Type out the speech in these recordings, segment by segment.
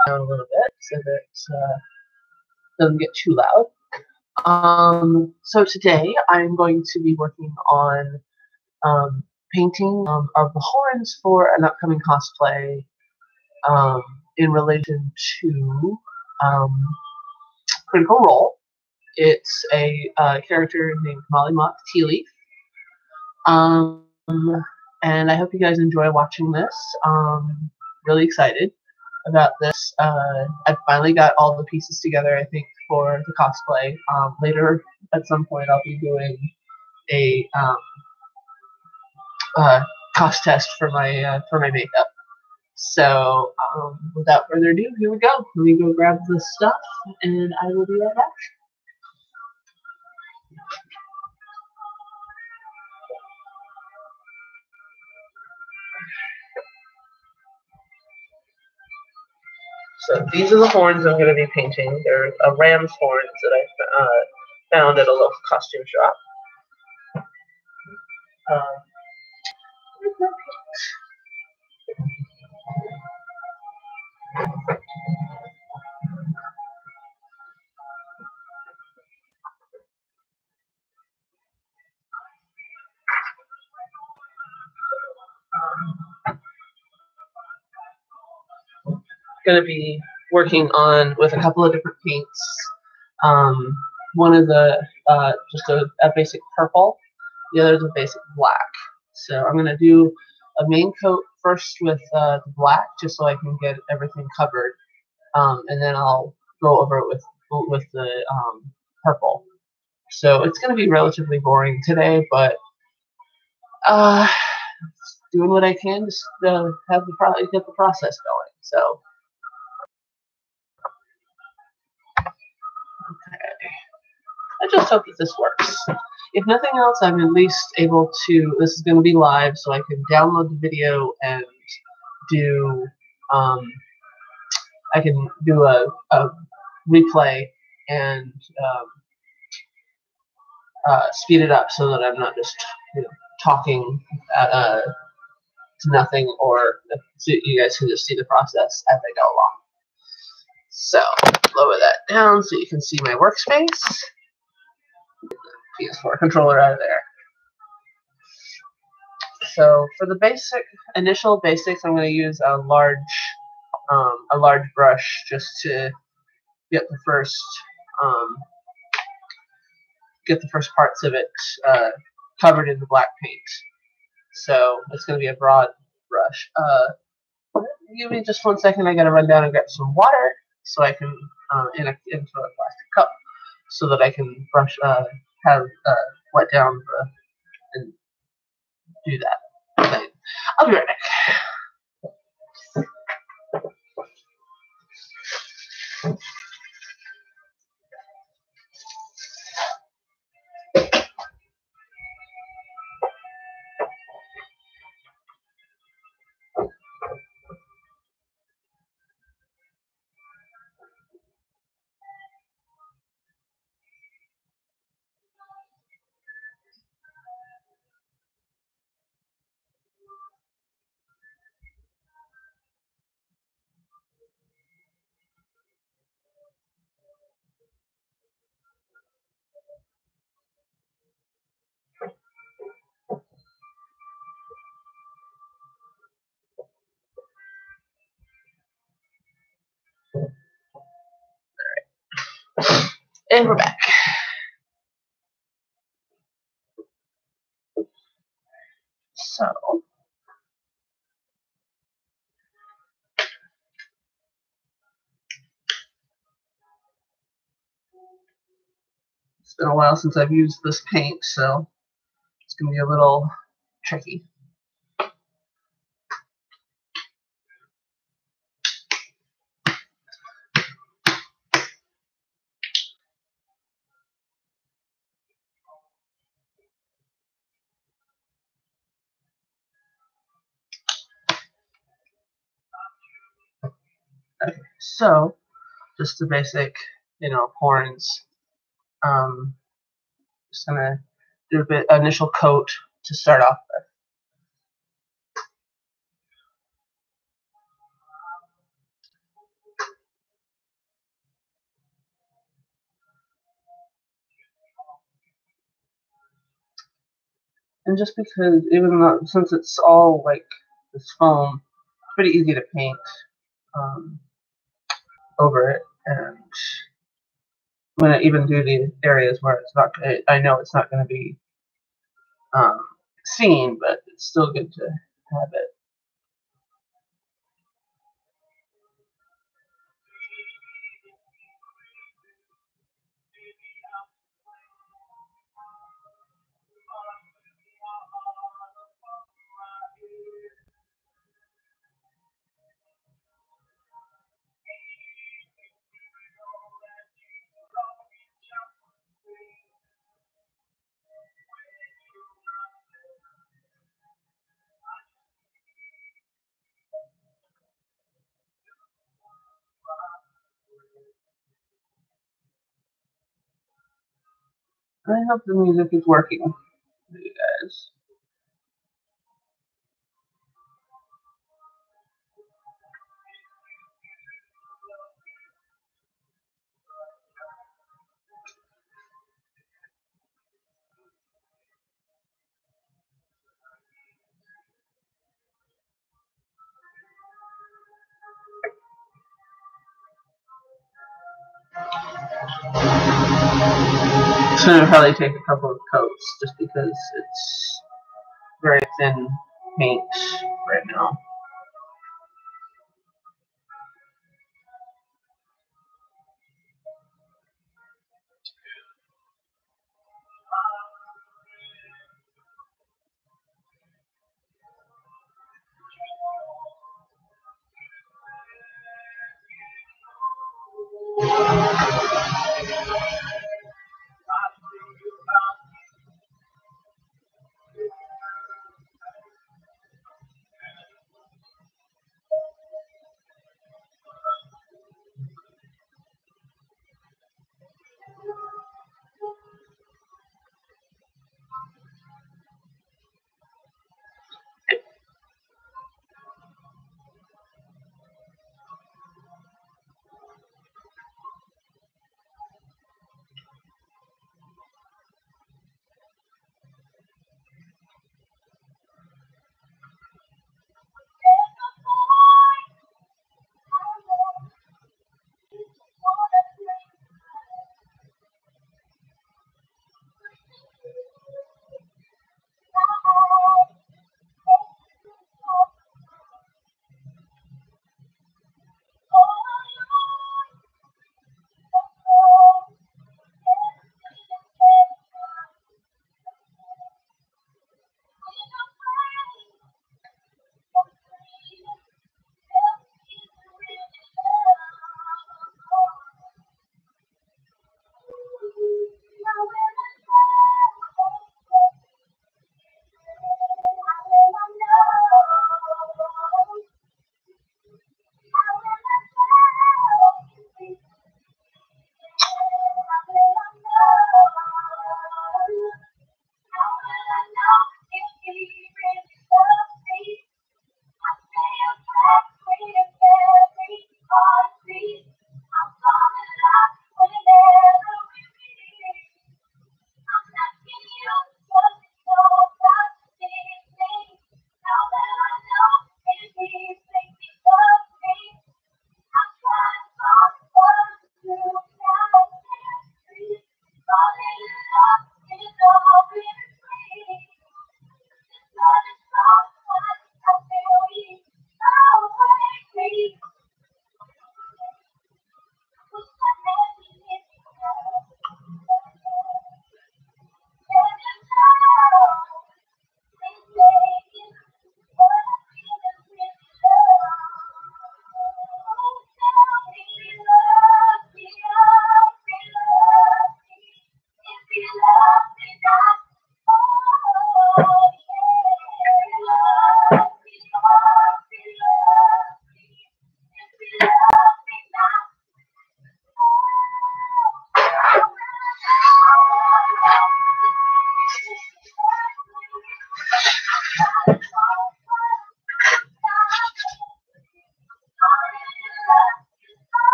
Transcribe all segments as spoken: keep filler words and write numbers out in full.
down a little bit so that it uh, doesn't get too loud. Um, so today I'm going to be working on um, painting um, of the horns for an upcoming cosplay um, in relation to um, Critical Role. It's a uh, character named Molly Mock Tea Leaf. Um, and I hope you guys enjoy watching this. Um, really excited about this. Uh, I finally got all the pieces together, I think, for the cosplay. Um, later, at some point, I'll be doing a um, uh, cost test for my uh, for my makeup. So, um, without further ado, here we go. Let me go grab this stuff, and I will be right back. So these are the horns I'm going to be painting. They're a ram's horns that I uh, found at a local costume shop. Um, going to be working on with a couple of different paints. Um, one of the uh, just a, a basic purple, the other is a basic black. So I'm going to do a main coat first with uh, the black, just so I can get everything covered, um, and then I'll go over it with with the um, purple. So it's going to be relatively boring today, but uh, doing what I can to uh, have the pro get the process going. So. Okay. I just hope that this works. If nothing else, I'm at least able to, this is going to be live, so I can download the video and do, um, I can do a, a replay and um, uh, speed it up so that I'm not just, you know, talking uh, to nothing, or so you guys can just see the process as I go along. So, lower that down so you can see my workspace. P S four controller out of there. So for the basic initial basics, I'm going to use a large um, a large brush just to get the first um, get the first parts of it uh, covered in the black paint. So it's going to be a broad brush. Uh, give me just one second. I got to run down and grab some water so I can uh, in a into a plastic cup so that I can brush uh, have uh, wet down the and do that thing. I'll be right back. And we're back. So, it's been a while since I've used this paint, so it's going to be a little tricky. Okay, so just the basic, you know, horns. Um, just gonna do a bit initial coat to start off with. And just because, even though, since it's all like this foam, it's pretty easy to paint um, over it. And I'm gonna even do the areas where it's not. I know it's not going to be um, seen, but it's still good to have it. I hope the music is working for you guys. It's gonna probably take a couple of coats just because it's very thin paint right now.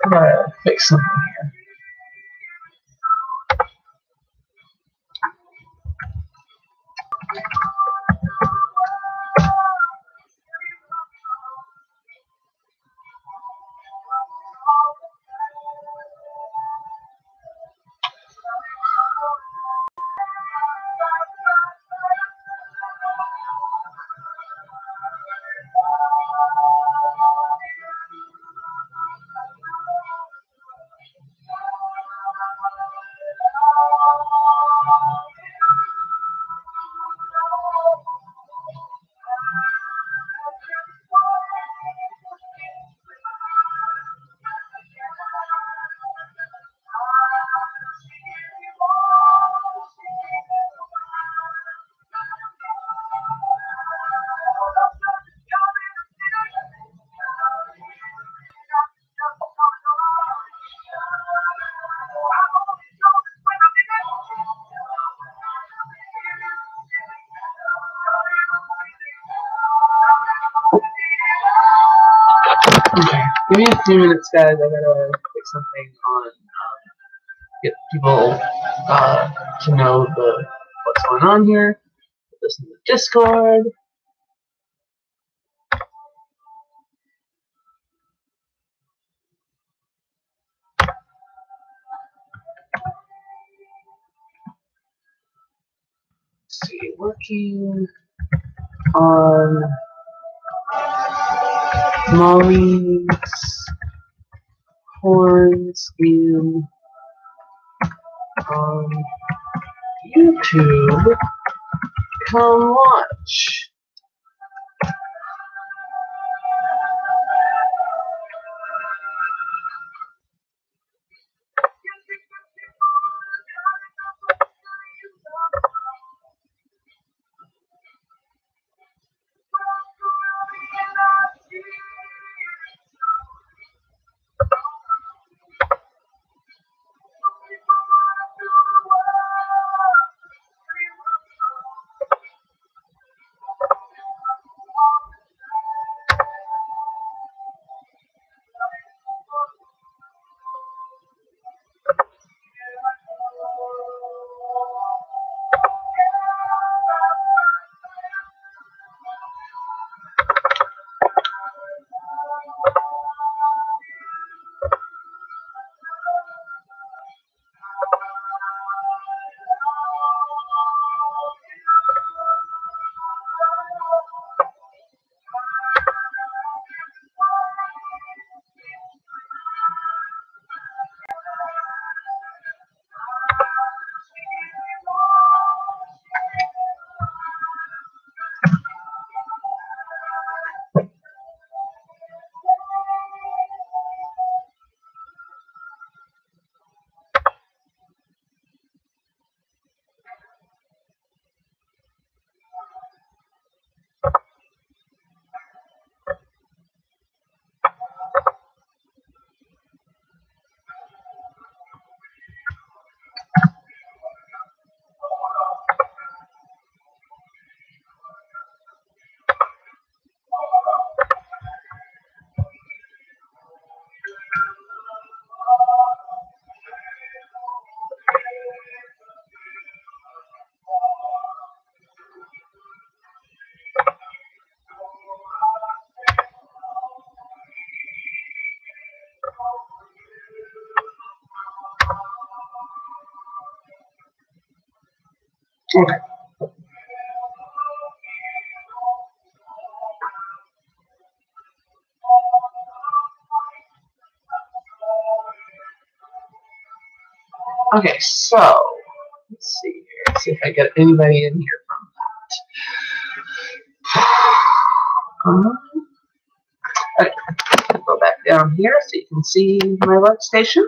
I'm gonna fix something here. Okay, give me a few minutes, guys. I gotta fix something on um, get people uh, to know the what's going on here. Put this in the Discord. Let's see, working on Molly's horns in on YouTube. Come watch. Okay. Okay, so let's see here. Let's see if I get anybody in here from that. Um, okay, go back down here so you can see my workstation.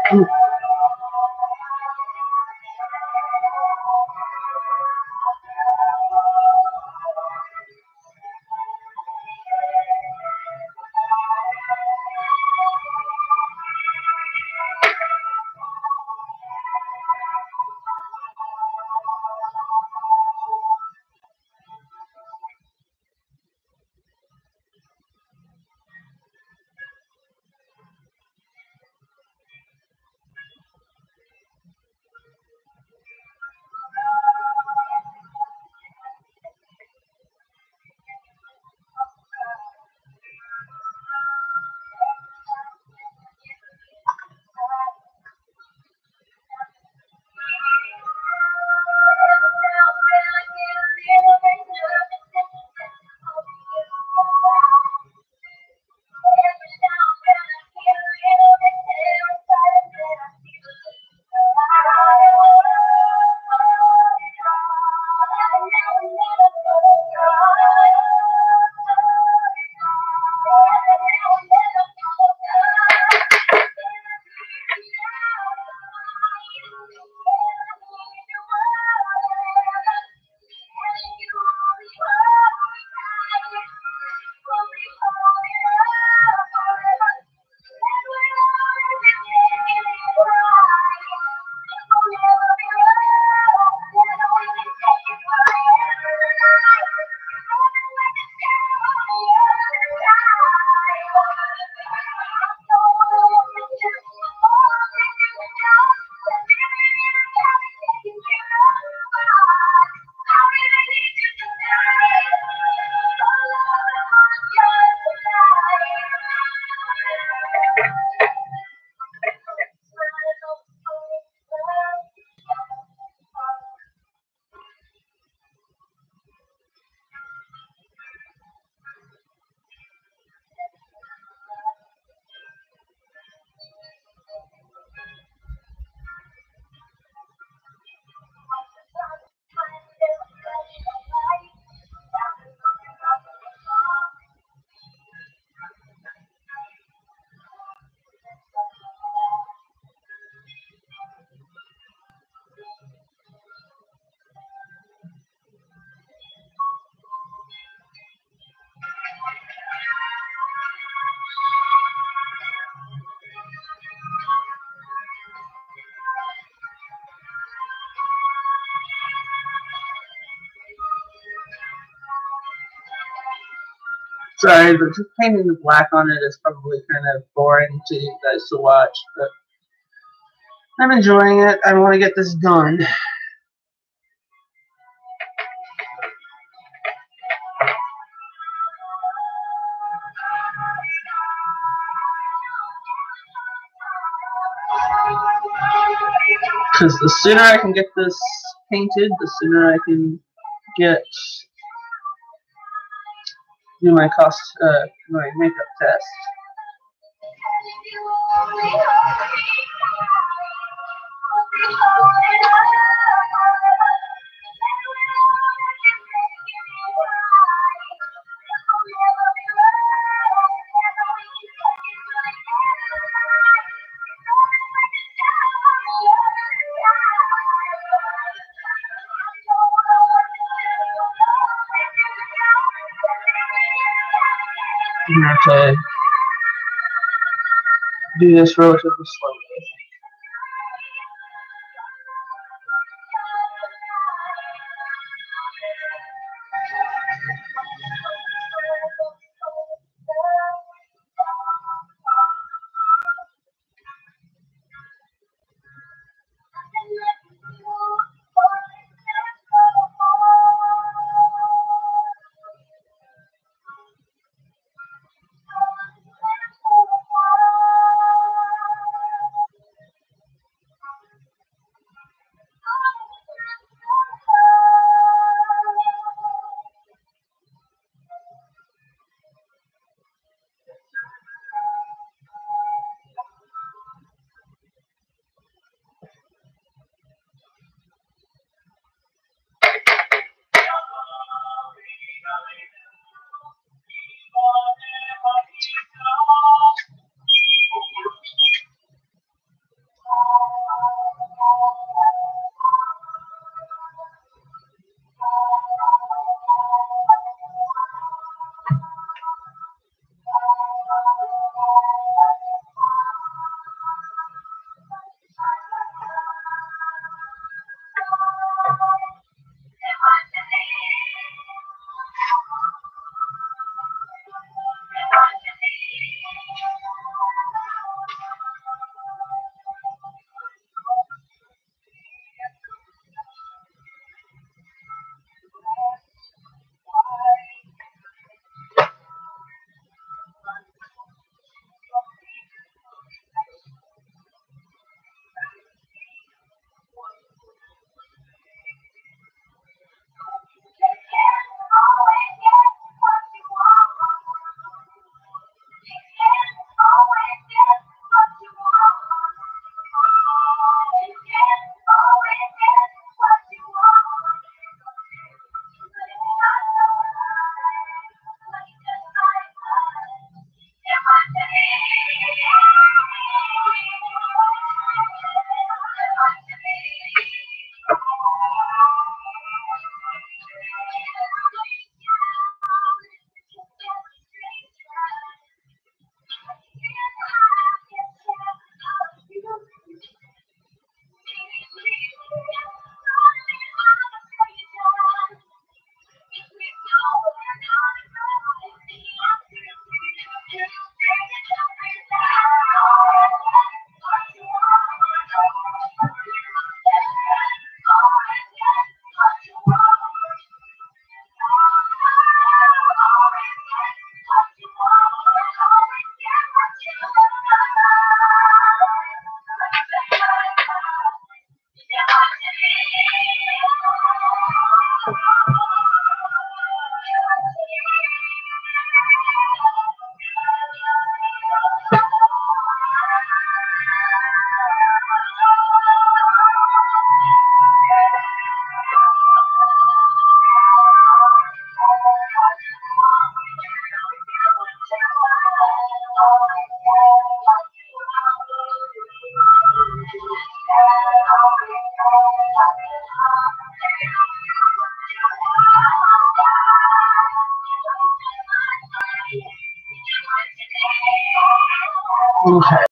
Sorry, but just painting the black on it is probably kind of boring to you guys to watch, but I'm enjoying it. I want to get this done. Because the sooner I can get this painted, the sooner I can get do my cost uh, my makeup test. I'm gonna have to do this relatively slowly. Okay.